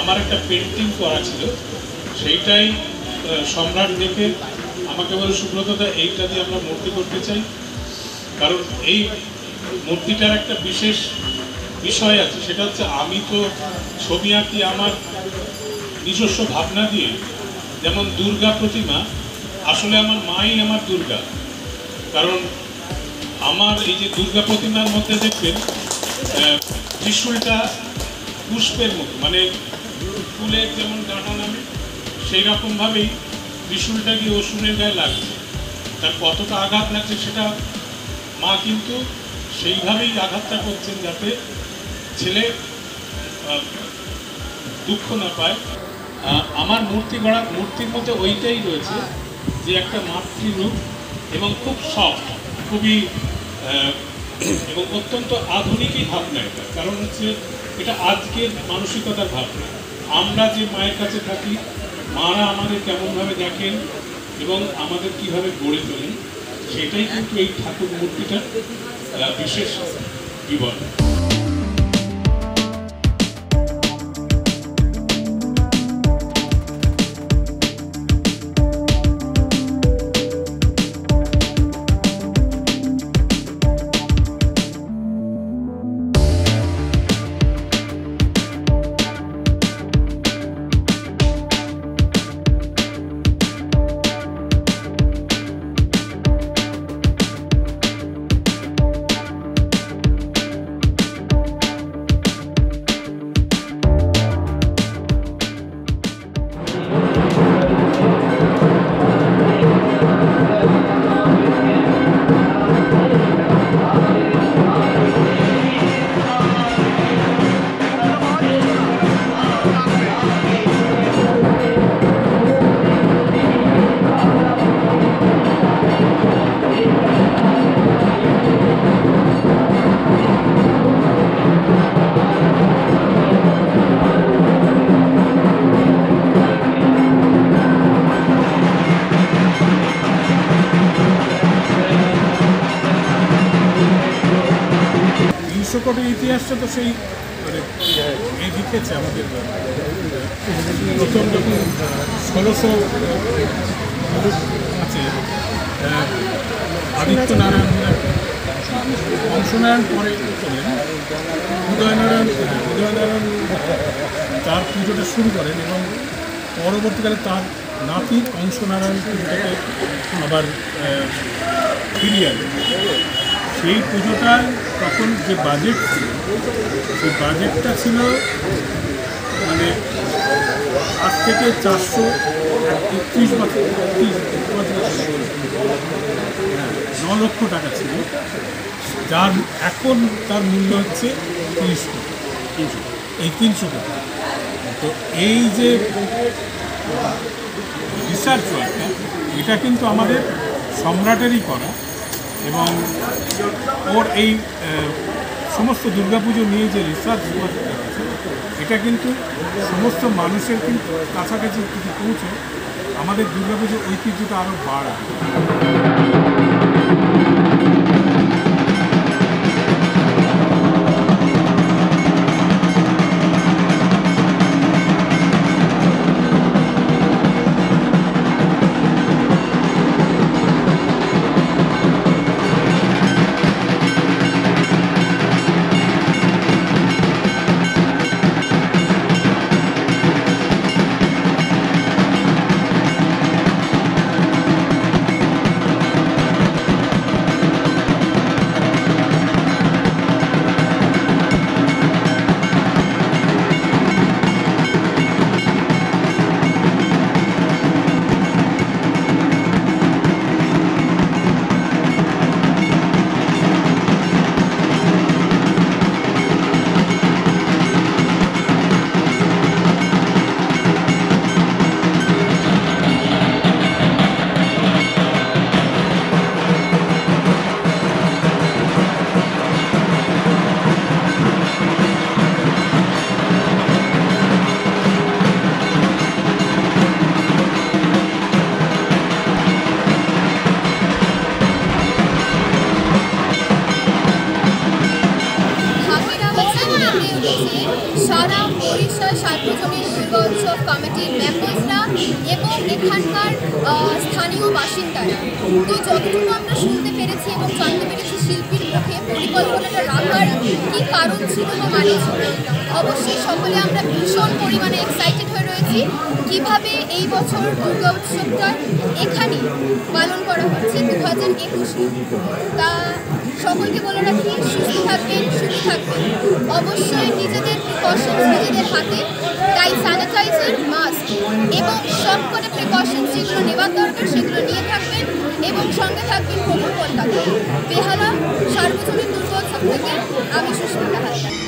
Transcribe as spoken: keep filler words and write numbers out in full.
আমার একটা পেন্টিং করা ছিল, সেইটাই সম্রাট দেখে আমাকে বলে সুব্রতদা এইটা দিয়ে আমরা মূর্তি করতে চাই, কারণ এই মূর্তিটার একটা বিশেষ বিষয় আছে, সেটা হচ্ছে আমি তো ছবি আঁকি আমার নিজস্ব ভাবনা দিয়ে। যেমন দুর্গা প্রতিমা, আসলে আমার মাই আমার দুর্গা, কারণ আমার এই যে দুর্গা প্রতিমার মধ্যে দেখবেন ত্রিশূলটা পুষ্পের মতো, মানে ফুলের যেমন ডানা নামে সেই রকমভাবেই ত্রিশূলটা গিয়ে অসুরের গায়ে লাগছে। তার কতটা আঘাত লাগছে সেটা মা কিন্তু সেইভাবেই আঘাতটা করছেন যাতে ছেলে দুঃখ না পায়। আমার মূর্তি গড়া মূর্তির মধ্যে ওইটাই রয়েছে যে একটা মাতৃরূপ এবং খুব সফট, খুবই এবং অত্যন্ত আধুনিকই ভাবনা এটা, কারণ হচ্ছে এটা আজকের মানসিকতার ভাবনা। আমরা যে মায়ের কাছে থাকি, মারা আমাদের কেমনভাবে দেখেন এবং আমাদের কিভাবে গড়ে তোলেন, সেটাই কিন্তু এই ঠাকুর মূর্তিটার বিশেষ বিবরণ। বিশ্বকোটের ইতিহাসটা তো সেই মানে এই লিখেছে আমাদের প্রথম যখন ষোলোশো আছে আদিত্য নারায়ণ বংশনারায়ণ পরে চলেন, উদয়নারায়ণ উদয়নারায়ণ তার পুজোটা শুরু করেন এবং পরবর্তীকালে তার নাতি কংসনারায়ণ পুজোটাকে আবার ফিরিয়ে আনেন। সেই পুজোটার তখন যে বাজেট ছিল, সেই বাজেটটা ছিল মানে আজ থেকে চারশো একত্রিশ বছর ন লক্ষ টাকা ছিল, যার এখন তার মূল্য হচ্ছে তিরিশ কোটি তিনশো এই তিনশো কোটি। তো এই যে রিসার্চ ওয়ার্কটা, এটা কিন্তু আমাদের সম্রাটেরই করা এবং ওর এই সমস্ত দুর্গাপুজো নিয়ে যে রিসার্চ ওয়ার্কটা আছে, এটা কিন্তু সমস্ত মানুষের কিন্তু কাছাকাছি যদি পৌঁছে আমাদের দুর্গাপুজোর ঐতিহ্যটা আরও বাড়ায়। যে সারা বরিশাল সার্বজনীন দুর্গোৎসব কমিটির মেম্বার্সরা এবং এখানকার স্থানীয় বাসিন্দারা, তো যতটুকু আমরা শুনতে পেরেছি এবং জানতে পেরেছি শিল্পীর মুখে পরিকল্পনাটা রাখার কী কারণ ছিল বা মানে ছিল, অবশ্যই সকলে আমরা ভীষণ পরিমাণে এক্সাইটেড হয়ে রয়েছি কীভাবে এই বছর দুর্গা উৎসবটা এখানে পালন করা হচ্ছে দু হাজার একুশে। তা সকলকে বলে রাখি, সুস্থ থাকবেন, সুখী থাকবেন, অবশ্যই নিজেদের প্রিকশনস নিজেদের হাতে, তাই স্যানিটাইজার, মাস্ক এবং সব করে প্রিকশনস যেগুলো নেওয়ার দরকার সেগুলো নিয়ে থাকবেন এবং সঙ্গে থাকবেন খবর কলকাতা। বেহালা সার্বজনীন দুর্গোৎসব থেকে আমি সুস্মিতা হালদার।